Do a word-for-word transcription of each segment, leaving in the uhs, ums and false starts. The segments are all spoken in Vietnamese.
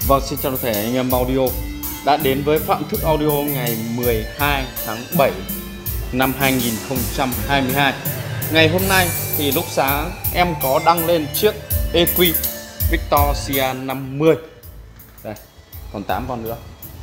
Vâng, xin chào toàn thể anh em audio đã đến với Phạm Thức Audio ngày mười hai tháng bảy năm hai nghìn không trăm hai mươi hai. Ngày hôm nay thì lúc sáng em có đăng lên chiếc e quy Victor xê a năm mươi. Đây, còn tám con nữa.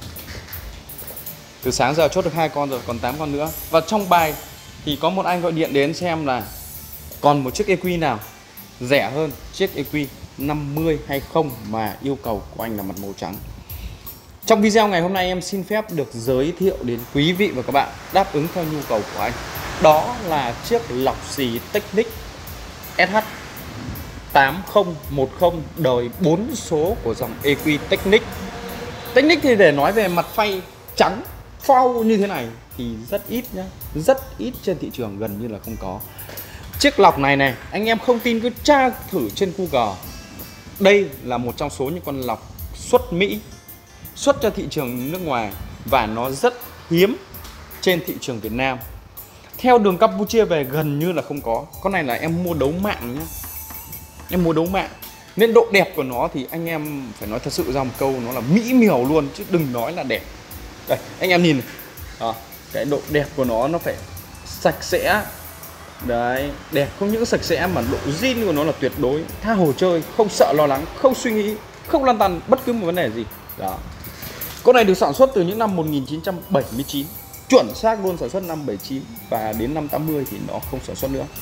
Từ sáng giờ chốt được hai con rồi, còn tám con nữa. Và trong bài thì có một anh gọi điện đến xem là còn một chiếc e quy nào rẻ hơn chiếc e quy năm mươi hay không, mà yêu cầu của anh là mặt màu trắng. Trong video ngày hôm nay em xin phép được giới thiệu đến quý vị và các bạn đáp ứng theo nhu cầu của anh. Đó là chiếc lọc xì Technic ét hát tám không một không đời bốn số của dòng e quy Technic. Technic thì để nói về mặt phay trắng phau như thế này thì rất ít nhá, rất ít trên thị trường, gần như là không có. Chiếc lọc này này, anh em không tin cứ tra thử trên Google. Đây là một trong số những con lọc xuất Mỹ, xuất cho thị trường nước ngoài, và nó rất hiếm trên thị trường Việt Nam. Theo đường Campuchia về gần như là không có. Con này là em mua đấu mạng nhá, em mua đấu mạng, nên độ đẹp của nó thì anh em phải nói thật sự ra một câu, nó là mỹ miều luôn, chứ đừng nói là đẹp. Đây, anh em nhìn này. Đó, cái độ đẹp của nó nó phải sạch sẽ. Đấy, đẹp không những sạch sẽ mà độ zin của nó là tuyệt đối, tha hồ chơi, không sợ lo lắng, không suy nghĩ, không lăn tăn bất cứ một vấn đề gì. Đó. Con này được sản xuất từ những năm một nghìn chín trăm bảy mươi chín, chuẩn xác luôn, sản xuất năm bảy mươi chín, và đến năm tám mươi thì nó không sản xuất nữa.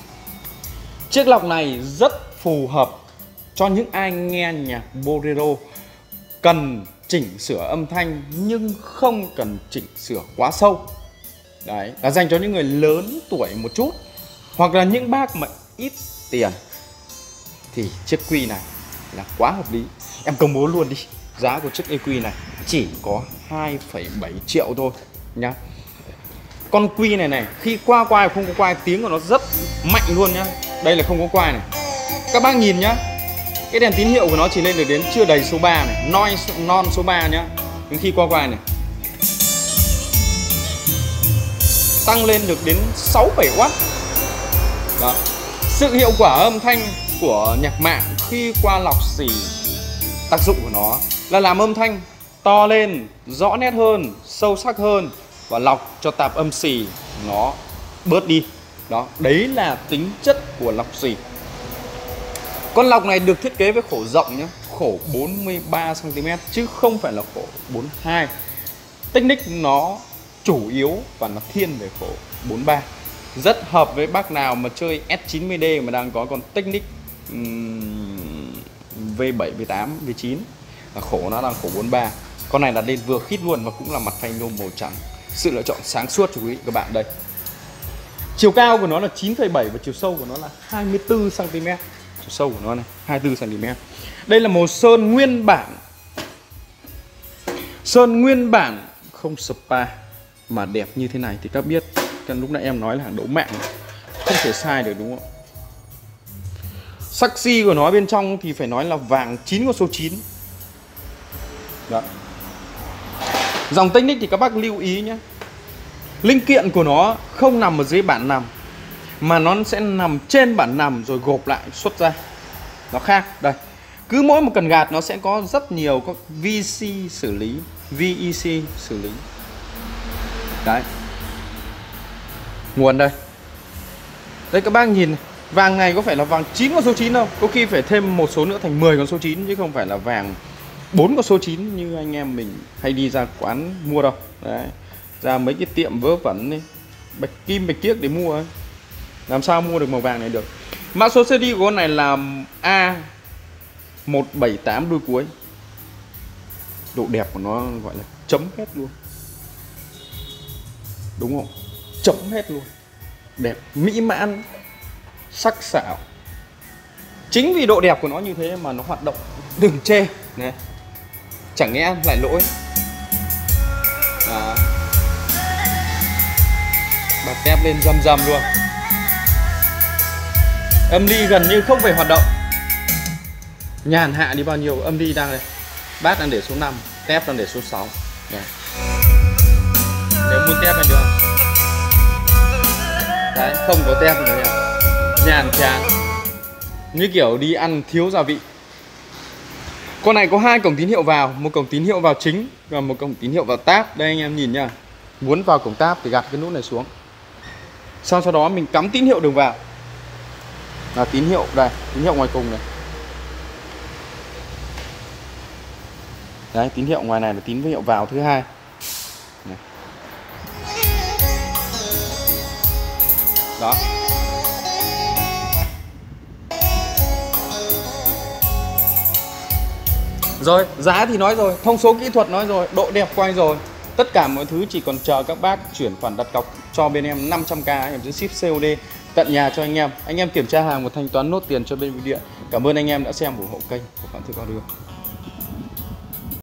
Chiếc lọc này rất phù hợp cho những ai nghe nhạc bolero, cần chỉnh sửa âm thanh nhưng không cần chỉnh sửa quá sâu. Đấy, là dành cho những người lớn tuổi một chút, hoặc là những bác mà ít tiền thì chiếc quy này là quá hợp lý. Em công bố luôn đi, giá của chiếc e quy này chỉ có hai phẩy bảy triệu thôi nhá. Con quy này này, khi qua quai không có quai, tiếng của nó rất mạnh luôn nhá. Đây là không có quai này. Các bác nhìn nhá, cái đèn tín hiệu của nó chỉ lên được đến chưa đầy số ba này, noi non số ba nhá. Nhưng khi qua quai này tăng lên được đến sáu bảy oát. Đó. Sự hiệu quả âm thanh của nhạc mạng khi qua lọc xì, tác dụng của nó là làm âm thanh to lên, rõ nét hơn, sâu sắc hơn, và lọc cho tạp âm xì nó bớt đi. Đó, đấy là tính chất của lọc xì. Con lọc này được thiết kế với khổ rộng nhé, khổ bốn mươi ba xăng ti mét chứ không phải là khổ bốn mươi hai. Technic nó chủ yếu và nó thiên về khổ bốn mươi ba. Rất hợp với bác nào mà chơi S chín mươi D mà đang có con Technic um, V bảy, V tám, V chín, là khổ nó đang khổ bốn mươi ba. Con này là lên vừa khít luôn, và cũng là mặt phay nhôm màu trắng. Sự lựa chọn sáng suốt cho quý vị các bạn đây. Chiều cao của nó là chín phẩy bảy và chiều sâu của nó là hai mươi tư xăng ti mét. Chiều sâu của nó này hai mươi tư xăng ti mét. Đây là màu sơn nguyên bản. Sơn nguyên bản không spa mà đẹp như thế này thì các biết, cái lúc nãy em nói là hàng đấu mạng, không thể sai được đúng không? Sắc xi của nó bên trong thì phải nói là vàng chín con số chín. Đó. Dòng Technic thì các bác lưu ý nhé, linh kiện của nó không nằm ở dưới bản nằm, mà nó sẽ nằm trên bản nằm rồi gộp lại xuất ra. Nó khác. Đây, cứ mỗi một cần gạt nó sẽ có rất nhiều các vê xê xử lý, vê e xê xử lý. Đấy, nguồn đây. Đây các bác nhìn, vàng này có phải là vàng chín con số chín đâu, có khi phải thêm một số nữa thành mười con số chín, chứ không phải là vàng bốn con số chín như anh em mình hay đi ra quán mua đâu. Đấy, ra mấy cái tiệm vớ vẩn đi, bạch kim bạch kiếc để mua ấy, làm sao mua được màu vàng này được. Mã số xê đê của con này là A một bảy tám đuôi cuối. Độ đẹp của nó gọi là chấm hết luôn, đúng không? Chấm hết luôn. Đẹp mỹ mãn, sắc sảo. Chính vì độ đẹp của nó như thế mà nó hoạt động đừng chê này. Chẳng nghe lại lỗi. Đó. Bật tép lên rầm rầm luôn. Âm ly gần như không phải hoạt động. Nhàn hạ đi bao nhiêu, âm ly đang đây. Bát đang để số năm, tép đang để số sáu. Đây. Nếu muốn tép này được. Đấy, không có tép nữa nhỉ. Nhàn chán, như kiểu đi ăn thiếu gia vị. Con này có hai cổng tín hiệu vào, một cổng tín hiệu vào chính và một cổng tín hiệu vào tab. Đây anh em nhìn nhá. Muốn vào cổng tab thì gạt cái nút này xuống. Sau sau đó mình cắm tín hiệu đường vào. Là tín hiệu đây, tín hiệu ngoài cùng này. Đấy, tín hiệu ngoài này là tín hiệu vào thứ hai. Này. Đó. Rồi, giá thì nói rồi, thông số kỹ thuật nói rồi, độ đẹp quay rồi. Tất cả mọi thứ chỉ còn chờ các bác chuyển khoản đặt cọc cho bên em năm trăm k, em sẽ ship xê ô đê tận nhà cho anh em. Anh em kiểm tra hàng và thanh toán nốt tiền cho bên bưu điện. Cảm ơn anh em đã xem ủng hộ kênh của Phạm Thư Cao Đường.